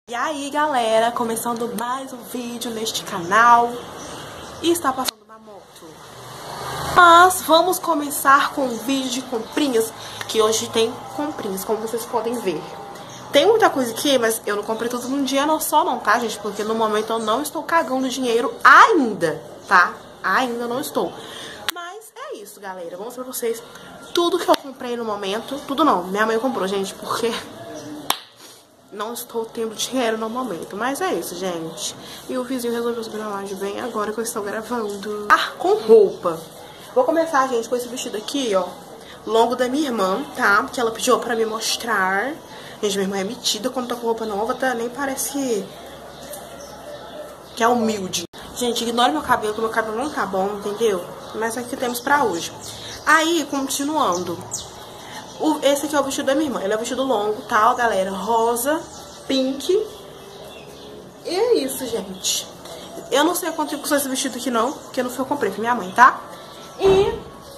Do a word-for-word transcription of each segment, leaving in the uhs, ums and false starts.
E aí galera, começando mais um vídeo neste canal. E está passando uma moto. Mas vamos começar com um vídeo de comprinhas, que hoje tem comprinhas, como vocês podem ver. Tem muita coisa aqui, mas eu não comprei tudo num dia não só não, tá gente? Porque no momento eu não estou cagando dinheiro ainda, tá? Ainda não estou. Mas é isso galera, vou mostrar pra vocês tudo que eu comprei no momento. Tudo não, minha mãe comprou, gente, porque não estou tendo dinheiro no momento. Mas é isso, gente. E o vizinho resolveu subir na laje bem agora que eu estou gravando. Ah, com roupa. Vou começar, gente, com esse vestido aqui, ó, longo da minha irmã, tá? Que ela pediu pra me mostrar. Gente, minha irmã é metida quando tá com roupa nova, tá? Nem parece que, que é humilde. Gente, ignore meu cabelo, que meu cabelo não tá bom, entendeu? Mas é o que temos pra hoje. Aí, continuando. O, esse aqui é o vestido da minha irmã. Ele é um vestido longo, tal, galera. Rosa, pink. E é isso, gente. Eu não sei quanto custou esse vestido aqui, não. Porque não foi eu que comprei, foi minha mãe, tá? E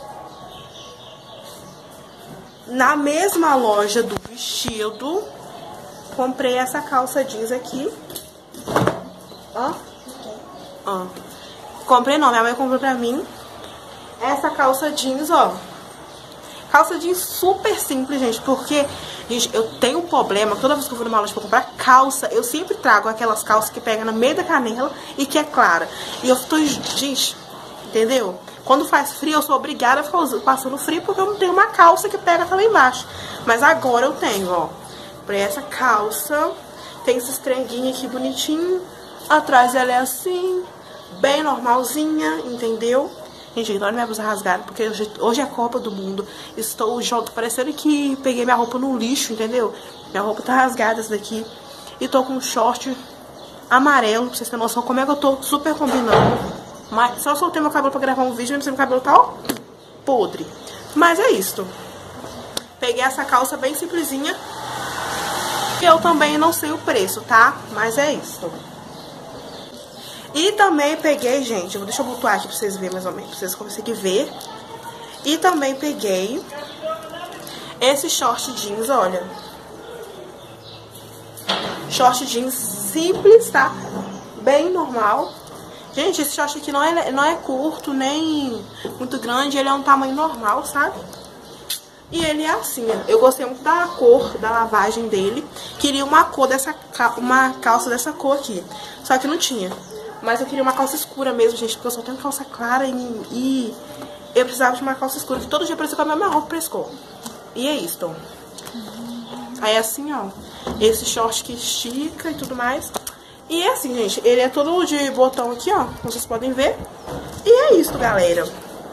na mesma loja do vestido, comprei essa calça jeans aqui. Ó. Ó. Comprei não, minha mãe comprou pra mim. Essa calça jeans, ó. Calça jeans super simples, gente, porque, gente, eu tenho um problema, toda vez que eu vou numa loja pra comprar calça, eu sempre trago aquelas calças que pegam no meio da canela e que é clara. E eu tô, gente, entendeu? Quando faz frio, eu sou obrigada a ficar passando frio porque eu não tenho uma calça que pega também embaixo. Mas agora eu tenho, ó. Pra essa calça, tem esses trenguinhos aqui bonitinho. Atrás ela é assim, bem normalzinha, entendeu? Gente, ignora minha blusa rasgada, porque hoje, hoje é a Copa do Mundo. Estou jogando, parecendo que peguei minha roupa no lixo, entendeu? Minha roupa tá rasgada, essa daqui. E tô com um short amarelo, pra vocês terem noção como é que eu tô super combinando. Mas só soltei meu cabelo pra gravar um vídeo, mas meu cabelo tá, ó, podre. Mas é isso. Peguei essa calça bem simplesinha. E eu também não sei o preço, tá? Mas é isso. E também peguei, gente, deixa eu botar aqui pra vocês verem mais ou menos, pra vocês conseguirem ver. E também peguei esse short jeans, olha. Short jeans simples, tá? Bem normal. Gente, esse short aqui não é, não é curto, nem muito grande, ele é um tamanho normal, sabe? E ele é assim, ó. Eu gostei muito da cor, da lavagem dele. Queria uma cor dessa, uma calça dessa cor aqui, só que não tinha. Mas eu queria uma calça escura mesmo, gente, porque eu só tenho calça clara e, e eu precisava de uma calça escura, que todo dia parecia com a mesma roupa pra escola. E é isso, ó. Aí assim, ó, esse short que estica e tudo mais. E é assim, gente, ele é todo de botão aqui, ó, vocês podem ver. E é isso, galera.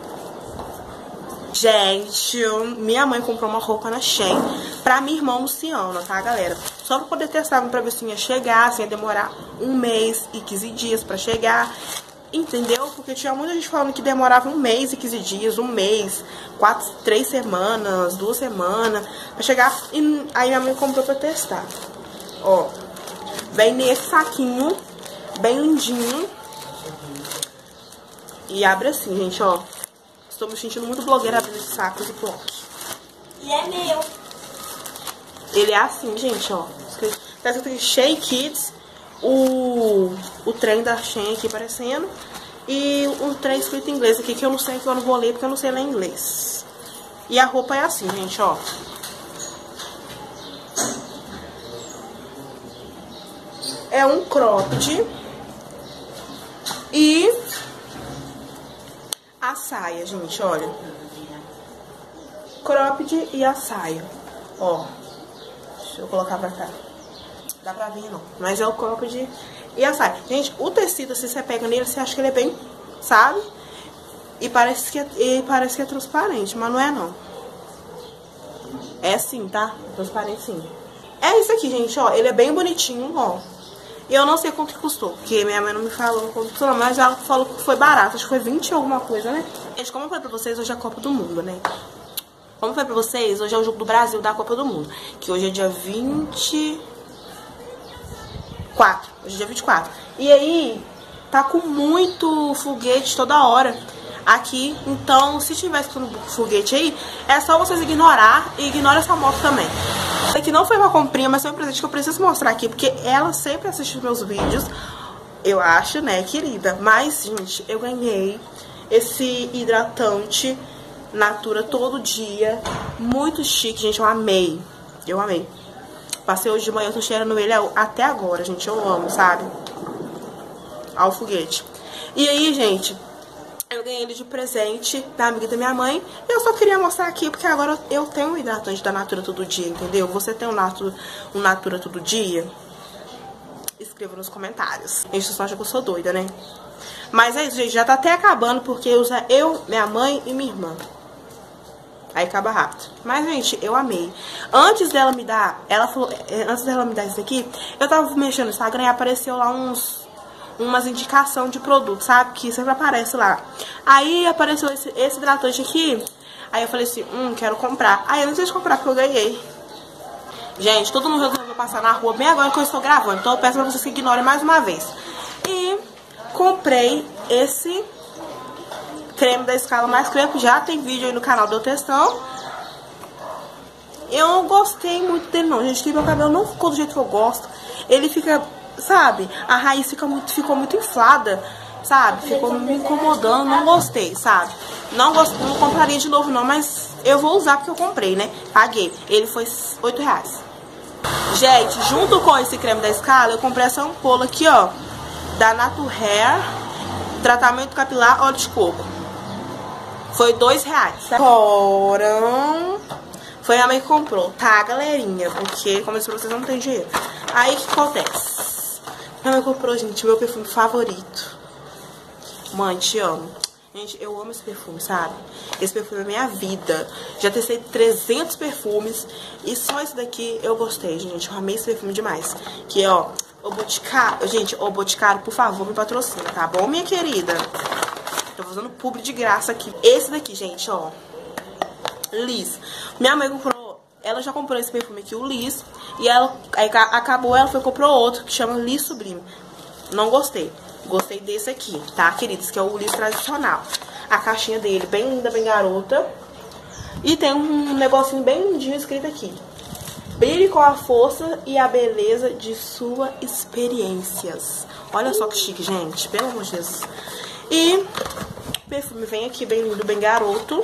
Gente, minha mãe comprou uma roupa na Shein pra minha irmã Luciana, tá, galera? Só pra poder testar, pra ver se ia chegar, se ia demorar um mês e quinze dias pra chegar, entendeu? Porque tinha muita gente falando que demorava um mês e quinze dias, um mês, quatro, três semanas, duas semanas pra chegar. E aí minha mãe comprou pra testar. Ó, vem nesse saquinho, bem lindinho. E abre assim, gente, ó. Estou me sentindo muito blogueira abrindo esses sacos e pronto. E é meu. Ele é assim, gente, ó. Tá escrito aqui Shein Kids. O, o trem da Shein aqui aparecendo. E um trem escrito em inglês aqui, que eu não sei, que eu não vou ler porque eu não sei ler inglês. E a roupa é assim, gente, ó. É um cropped. E a saia, gente, olha. Cropped e a saia. Ó. Deixa eu colocar pra cá. Dá pra ver, não. Mas é o cropped e a saia. Gente, o tecido, se você pega nele, você acha que ele é bem, sabe? E parece que é, e parece que é transparente, mas não é, não. É sim, tá? Transparente, sim. É isso aqui, gente, ó. Ele é bem bonitinho, ó. E eu não sei quanto que custou, porque minha mãe não me falou quanto custou, mas ela falou que foi barato, acho que foi vinte alguma coisa, né? Gente, como eu falei pra vocês, hoje é a Copa do Mundo, né? Como eu falei pra vocês, hoje é o jogo do Brasil da Copa do Mundo, que hoje é dia vinte e quatro, hoje é dia vinte e quatro. E aí, tá com muito foguete toda hora aqui, então se tiver escutando foguete aí, é só vocês ignorar e ignora essa moto também. Aqui não foi uma comprinha, mas foi um presente que eu preciso mostrar aqui, porque ela sempre assiste meus vídeos, eu acho, né, querida? Mas, gente, eu ganhei esse hidratante Natura todo dia, muito chique, gente, eu amei, eu amei. Passei hoje de manhã, eu tô cheirando ele até agora, gente, eu amo, sabe? Ao foguete. E aí, gente, eu ganhei ele de presente da amiga da minha mãe. Eu só queria mostrar aqui, porque agora eu tenho um hidratante da Natura todo dia, entendeu? Você tem um Natura, um Natura todo dia? Escreva nos comentários. Gente, vocês acham que eu sou doida, né? Mas é isso, gente, já tá até acabando, porque usa eu, minha mãe e minha irmã. Aí acaba rápido. Mas, gente, eu amei. Antes dela me dar, ela falou, antes dela me dar isso aqui, eu tava mexendo no Instagram e apareceu lá uns, umas indicações de produto, sabe? Que sempre aparece lá. Aí apareceu esse, esse hidratante aqui. Aí eu falei assim, hum, quero comprar. Aí eu não sei de comprar porque eu ganhei. Gente, todo mundo resolveu passar na rua bem agora que eu estou gravando. Então eu peço pra vocês que ignorem mais uma vez. E comprei esse creme da Escala Mais Creme, já tem vídeo aí no canal de eu testando. Eu não gostei muito dele não, gente, que meu cabelo não ficou do jeito que eu gosto. Ele fica, sabe, a raiz fica muito, ficou muito inflada, sabe, ficou me incomodando, não gostei, sabe. Não, gost, não compraria de novo não, mas eu vou usar porque eu comprei, né, paguei. Ele foi oito reais. Gente, junto com esse creme da Escala, eu comprei essa ampola aqui, ó, da Natura Hair, tratamento capilar óleo de coco. Foi dois reais. Foram... Foi a mãe que comprou, tá, galerinha? Porque, como eu disse pra vocês, não tem dinheiro. Aí, o que acontece? Minha mãe comprou, gente, meu perfume favorito. Mãe, te amo. Gente, eu amo esse perfume, sabe? Esse perfume é minha vida. Já testei trezentos perfumes e só esse daqui eu gostei, gente. Eu amei esse perfume demais. Que é, ó, o Boticário. Gente, o Boticário, por favor, me patrocina, tá bom, minha querida? Tô fazendo publi de graça aqui. Esse daqui, gente, ó. Liz. Minha mãe comprou... Ela já comprou esse perfume aqui, o Liz. E ela... Aí acabou, ela foi comprou outro, que chama Liz Sublime. Não gostei. Gostei desse aqui, tá, queridos? Que é o Liz tradicional. A caixinha dele, bem linda, bem garota. E tem um negocinho bem lindinho escrito aqui. Brilhe com a força e a beleza de suas experiências. Olha só que chique, gente. Pelo amor de Deus. E o perfume vem aqui bem lindo, bem garoto.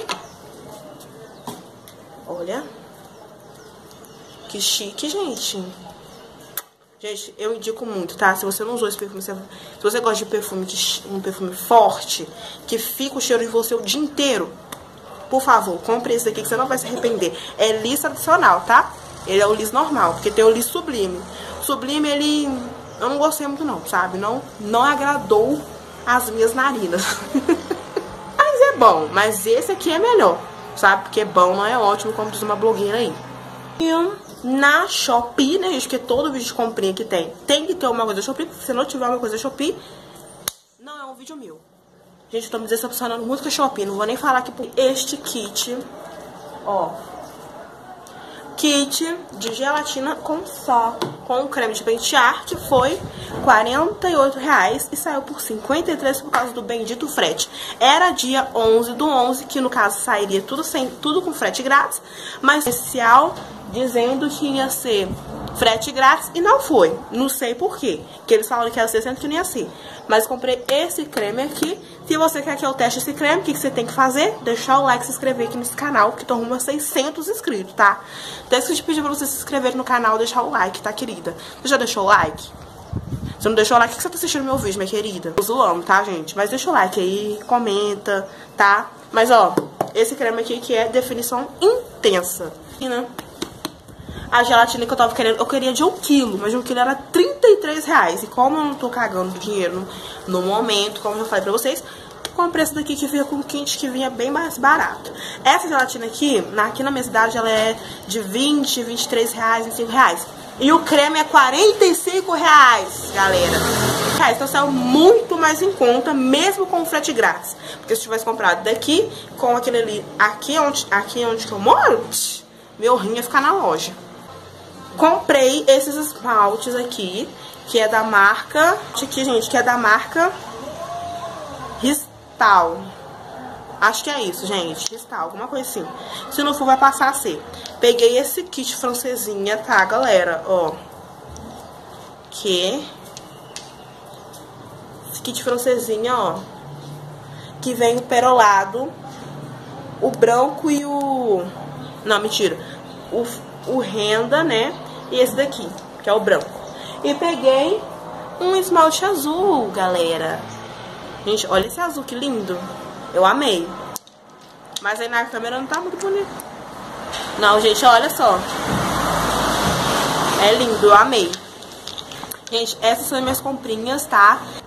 Olha. Que chique, gente. Gente, eu indico muito, tá? Se você não usou esse perfume, se você gosta de perfume, de um perfume forte, que fica o cheiro de você o dia inteiro, por favor, compre esse daqui que você não vai se arrepender. É Liz tradicional, tá? Ele é o Liz normal, porque tem o Liz Sublime. Sublime, ele... Eu não gostei muito não, sabe? Não, não agradou as minhas narinas. Mas é bom, mas esse aqui é melhor, sabe? Porque bom não é ótimo, como diz uma blogueira aí. E na Shopee, né, gente, que todo vídeo de comprinha que tem, tem que ter uma coisa da Shopee, porque se não tiver uma coisa da Shopee, não é um vídeo meu. Gente, eu tô me decepcionando muito com a Shopee, não vou nem falar aqui por este kit, ó. Kit de gelatina com sal, com creme de pentear, que foi quarenta e oito reais e saiu por cinquenta e três por causa do bendito frete. Era dia onze do onze, que no caso sairia tudo, sem, tudo com frete grátis, mas especial dizendo que ia ser frete grátis e não foi. Não sei por quê, que eles falaram que ia ser, sendo que não ia ser. Mas comprei esse creme aqui. Se você quer que eu teste esse creme, o que, que você tem que fazer? Deixar o like e se inscrever aqui nesse canal, que tô rumo a seiscentos inscritos, tá? Então, se eu te pedir pra você se inscrever no canal, deixar o like, tá, querida? Você já deixou o like? Se não deixou o like, o que você tá assistindo meu vídeo, minha querida? Eu zoando, tá, gente? Mas deixa o like aí, comenta, tá? Mas, ó, esse creme aqui que é definição intensa. E, né? A gelatina que eu tava querendo, eu queria de um quilo, mas de um quilo era trinta e três reais. E como eu não tô cagando dinheiro no, no momento, como eu já falei pra vocês, comprei essa daqui que vinha com quente, que vinha bem mais barato. Essa gelatina aqui, na, aqui na minha cidade, ela é de vinte, vinte e três reais, vinte e cinco reais. E o creme é quarenta e cinco reais, galera. Então saiu muito mais em conta, mesmo com o frete grátis. Porque se tivesse comprado daqui, com aquele ali, aqui onde, aqui onde que eu moro, meu rim ia ficar na loja. Comprei esses esmaltes aqui, que é da marca... Aqui, gente, que é da marca Ristal. Acho que é isso, gente. Cristal, alguma coisa assim. Se não for, vai passar a ser. Peguei esse kit francesinha, tá, galera? Ó. Que... Esse kit francesinha, ó. Que vem o perolado, o branco e o... Não, mentira. O, o renda, né? E esse daqui, que é o branco. E peguei um esmalte azul, galera. Gente, olha esse azul, que lindo. Eu amei. Mas aí na câmera não tá muito bonito. Não, gente, olha só. É lindo, eu amei. Gente, essas são as minhas comprinhas, tá?